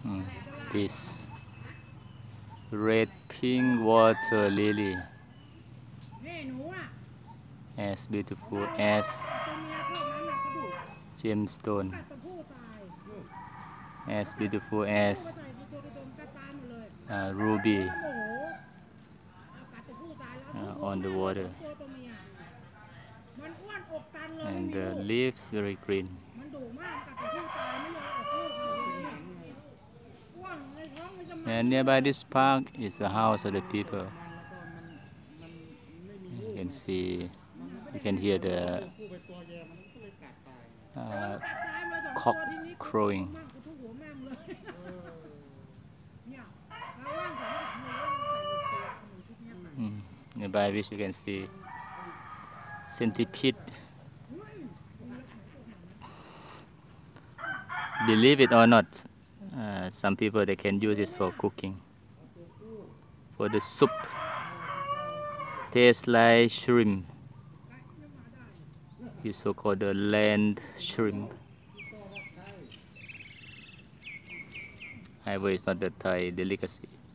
This red pink water lily, as beautiful as gemstone, as beautiful as ruby on the water, and the leaves very green. And nearby this park is the house of the people. You can see, you can hear the cock crowing. Nearby which you can see centipede. Believe it or not, some people they can use it for cooking. For the soup, tastes like shrimp. It's so-called the land shrimp. However, it's not the Thai delicacy.